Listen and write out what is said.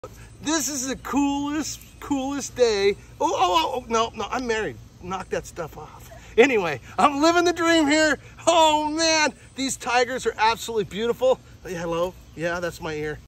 This is the coolest day. Oh, no, I'm married. Knock that stuff off. Anyway, I'm living the dream here. Oh man, these tigers are absolutely beautiful. Hello, yeah, that's my ear.